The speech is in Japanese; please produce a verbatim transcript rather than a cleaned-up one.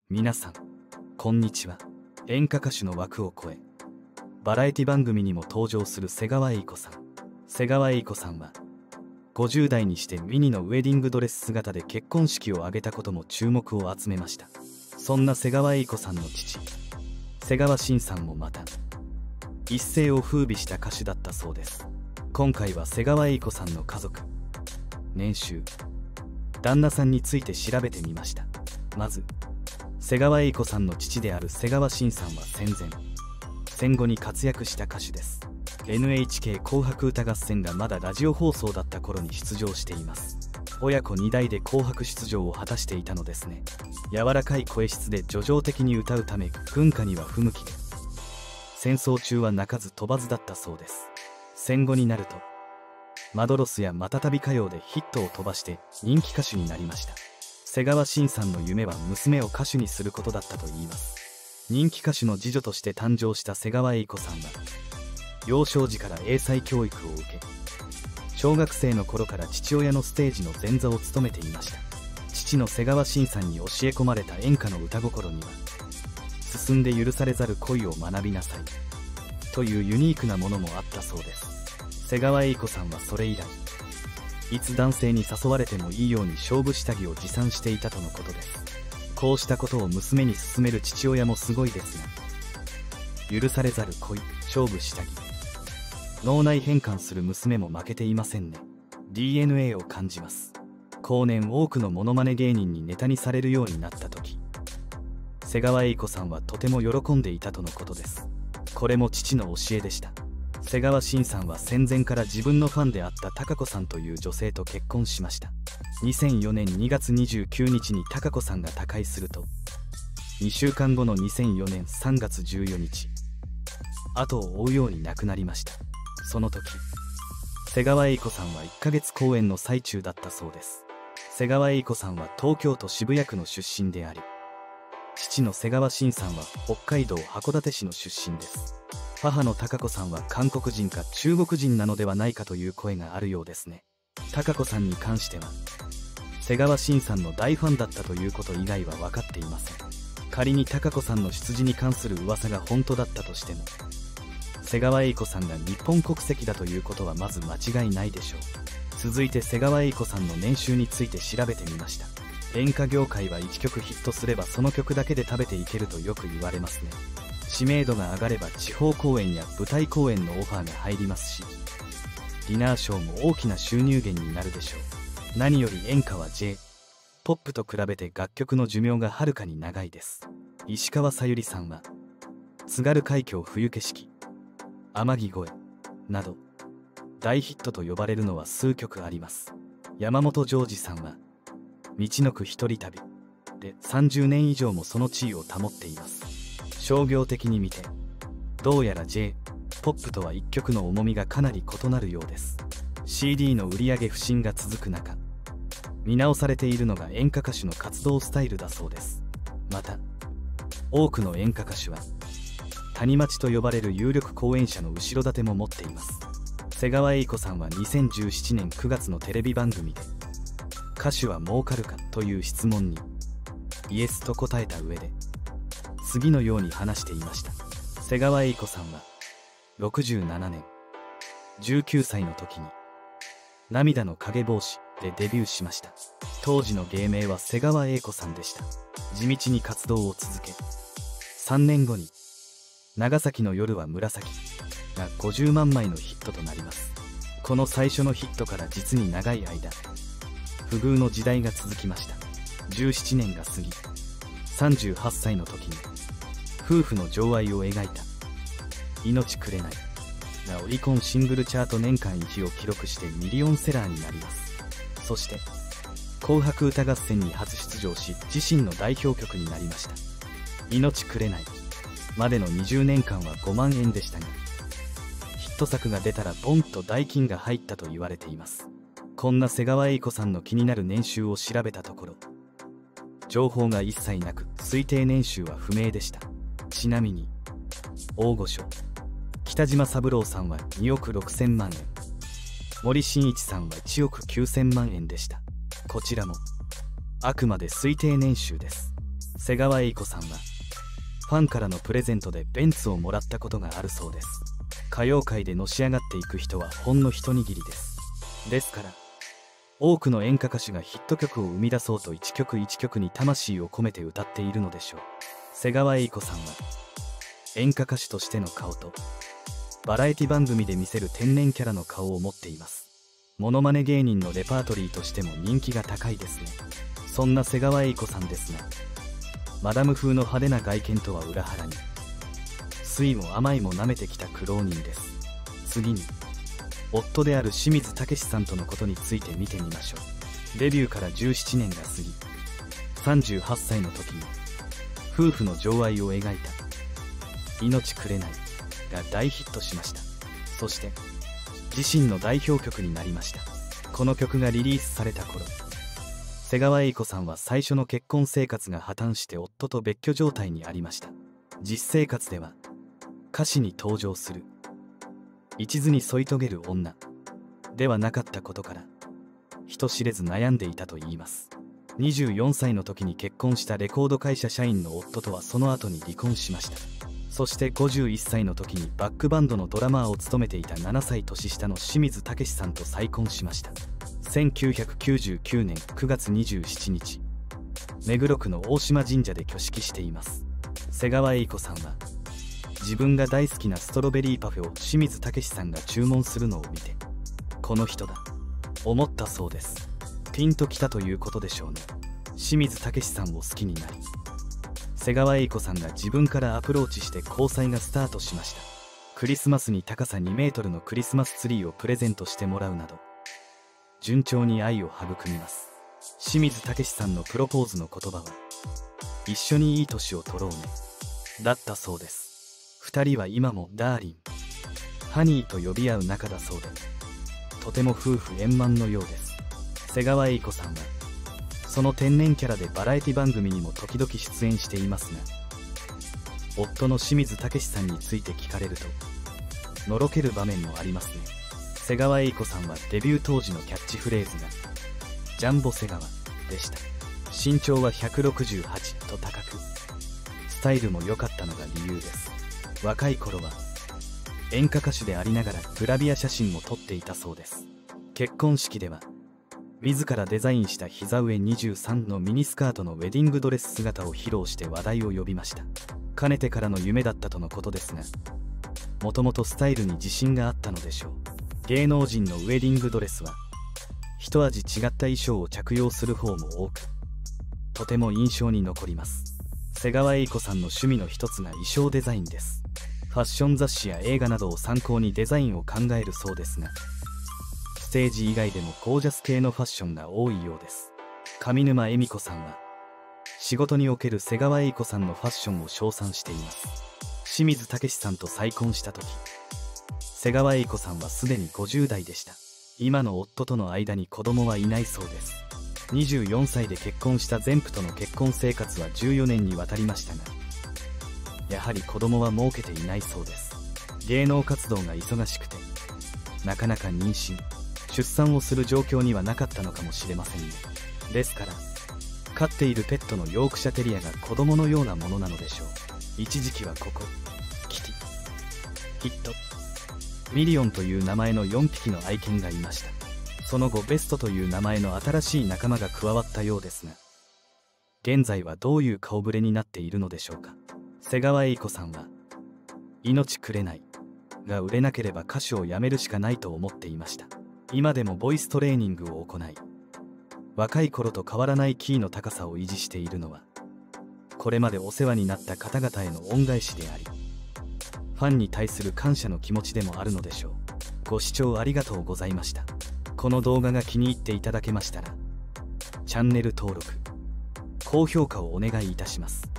皆さんこんにちは。演歌歌手の枠を超えバラエティ番組にも登場する瀬川瑛子さん。瀬川瑛子さんはごじゅう代にしてミニのウェディングドレス姿で結婚式を挙げたことも注目を集めました。そんな瀬川瑛子さんの父瀬川慎さんもまた一世を風靡した歌手だったそうです。今回は瀬川瑛子さんの家族、年収、旦那さんについて調べてみました。まず瀬川瑛子さんの父である瀬川慎さんは戦前戦後に活躍した歌手です。 エヌエイチケー 紅白歌合戦がまだラジオ放送だった頃に出場しています。親子に代で紅白出場を果たしていたのですね。柔らかい声質で叙情的に歌うため軍歌には不向きで戦争中は鳴かず飛ばずだったそうです。戦後になるとマドロスやまたたび歌謡でヒットを飛ばして人気歌手になりました。瀬川慎さんの夢は娘を歌手にすることだったといいます。人気歌手の次女として誕生した瀬川瑛子さんは幼少時から英才教育を受け、小学生の頃から父親のステージの前座を務めていました。父の瀬川慎さんに教え込まれた演歌の歌心には、進んで許されざる恋を学びなさいというユニークなものもあったそうです。瀬川瑛子さんはそれ以来いつ男性に誘われてもいいように勝負下着を持参していたとのことです。こうしたことを娘に勧める父親もすごいですが、許されざる恋、勝負下着、脳内変換する娘も負けていませんね。 ディーエヌエー を感じます。後年多くのモノマネ芸人にネタにされるようになった時、瀬川瑛子さんはとても喜んでいたとのことです。これも父の教えでした。瀬川慎さんは戦前から自分のファンであった貴子さんという女性と結婚しました。にせんよねんにがつにじゅうくにちに貴子さんが他界すると、にしゅうかんごのにせんよねんさんがつじゅうよっか、後を追うように亡くなりました。その時瀬川瑛子さんはいっかげつ公演の最中だったそうです。瀬川瑛子さんは東京都渋谷区の出身であり、父の瀬川慎さんは北海道函館市の出身です。母の貴子さんは韓国人か中国人なのではないかという声があるようですね。貴子さんに関しては瀬川慎さんの大ファンだったということ以外は分かっていません。仮に貴子さんの出自に関する噂が本当だったとしても、瀬川瑛子さんが日本国籍だということはまず間違いないでしょう。続いて瀬川瑛子さんの年収について調べてみました。演歌業界はいっきょくヒットすればその曲だけで食べていけるとよく言われますね。知名度が上がれば地方公演や舞台公演のオファーが入りますし、ディナーショーも大きな収入源になるでしょう。何より演歌は J-ポップ と比べて楽曲の寿命がはるかに長いです。石川さゆりさんは津軽海峡冬景色、天城越えなど大ヒットと呼ばれるのは数曲あります。山本譲二さんは道のく一人旅でさんじゅうねん以上もその地位を保っています。商業的に見てどうやら J-ポップ とはいっきょくの重みがかなり異なるようです。 シーディー の売り上げ不振が続く中、見直されているのが演歌歌手の活動スタイルだそうです。また多くの演歌歌手は谷町と呼ばれる有力後援者の後ろ盾も持っています。瀬川瑛子さんはにせんじゅうななねんくがつのテレビ番組で歌手は儲かるかという質問にイエスと答えた上で次のように話していました。瀬川瑛子さんはろくじゅうななねんじゅうきゅうさいの時に涙の影帽子でデビューしました。当時の芸名は瀬川瑛子さんでした。地道に活動を続け、さんねんごに長崎の夜は紫がごじゅうまんまいのヒットとなります。この最初のヒットから実に長い間不遇の時代が続きました。じゅうななねんが過ぎ、さんじゅうはっさいの時に夫婦の情愛を描いた命くれないがオリコンシングルチャート年間いちいを記録してミリオンセラーになります。そして紅白歌合戦に初出場し自身の代表曲になりました。命くれないまでのにじゅうねんかんはごまんえんでしたが、ヒット作が出たらボンと代金が入ったと言われています。こんな瀬川瑛子さんの気になる年収を調べたところ、情報が一切なく推定年収は不明でした。ちなみに大御所北島三郎さんはにおくろくせんまんえん、森進一さんはいちおくきゅうせんまんえんでした。こちらもあくまで推定年収です。 瀬川栄子さんはファンからのプレゼントでベンツをもらったことがあるそうです。歌謡界でのし上がっていく人はほんの一握りです。ですから多くの演歌歌手がヒット曲を生み出そうと一曲一曲に魂を込めて歌っているのでしょう。瀬川栄子さんは演歌歌手としての顔とバラエティ番組で見せる天然キャラの顔を持っています。モノマネ芸人のレパートリーとしても人気が高いですね。そんな瀬川栄子さんですが、マダム風の派手な外見とは裏腹に酸いも甘いも舐めてきた苦労人です。次に夫である清水武さんとのことについて見てみましょう。デビューからじゅうななねんが過ぎ、さんじゅうはっさいの時に夫婦の情愛を描いた「命くれない」が大ヒットしました。そして自身の代表曲になりました。この曲がリリースされた頃、瀬川栄子さんは最初の結婚生活が破綻して夫と別居状態にありました。実生活では歌詞に登場する一途に添い遂げる女ではなかったことから人知れず悩んでいたといいます。にじゅうよんさいの時に結婚したレコード会社社員の夫とはその後に離婚しました。そしてごじゅういっさいの時にバックバンドのドラマーを務めていたななさい年下の清水武さんと再婚しました。せんきゅうひゃくきゅうじゅうきゅうねんくがつにじゅうしちにち、目黒区の大島神社で挙式しています。瀬川栄子さんは自分が大好きなストロベリーパフェを清水武さんが注文するのを見て、この人だ思ったそうです。ピンときたということでしょうね。清水武さんを好きになり、瀬川栄子さんが自分からアプローチして交際がスタートしました。クリスマスに高さにメートルのクリスマスツリーをプレゼントしてもらうなど順調に愛を育みます。清水武さんのプロポーズの言葉は「一緒にいい年を取ろうね」だったそうです。ふたりは今もダーリン、ハニーと呼び合う仲だそうで、とても夫婦円満のようです。瀬川栄子さんはその天然キャラでバラエティ番組にも時々出演していますが、夫の清水武さんについて聞かれるとのろける場面もありますね。瀬川栄子さんはデビュー当時のキャッチフレーズがジャンボ瀬川でした。身長はひゃくろくじゅうはちと高く、スタイルも良かったのが理由です。若い頃は演歌歌手でありながらグラビア写真も撮っていたそうです。結婚式では自らデザインした膝上にじゅうさんのミニスカートのウェディングドレス姿を披露して話題を呼びました。かねてからの夢だったとのことですが、もともとスタイルに自信があったのでしょう。芸能人のウェディングドレスは一味違った衣装を着用する方も多く、とても印象に残ります。瀬川栄子さんの趣味の一つが衣装デザインです。ファッション雑誌や映画などを参考にデザインを考えるそうですが、ステージ以外でもゴージャス系のファッションが多いようです。上沼恵美子さんは仕事における瀬川栄子さんのファッションを称賛しています。清水武さんと再婚した時、瀬川栄子さんはすでにごじゅうだいでした。今の夫との間に子供はいないそうです。にじゅうよんさいで結婚した前夫との結婚生活はじゅうよねんにわたりましたが、やはり子供は設けていないそうです。芸能活動が忙しくてなかなか妊娠出産をする状況にはなかったのかもしれませんね。ですから飼っているペットのヨークシャテリアが子供のようなものなのでしょう。一時期はここキティ、ヒット、ミリオンという名前のよんぴきの愛犬がいました。その後ベストという名前の新しい仲間が加わったようですが、現在はどういう顔ぶれになっているのでしょうか。瀬川栄子さんは命くれないが売れなければ歌手を辞めるしかないと思っていました。今でもボイストレーニングを行い、若い頃と変わらないキーの高さを維持しているのは、これまでお世話になった方々への恩返しであり、ファンに対する感謝の気持ちでもあるのでしょう。ご視聴ありがとうございました。この動画が気に入っていただけましたら、チャンネル登録、高評価をお願いいたします。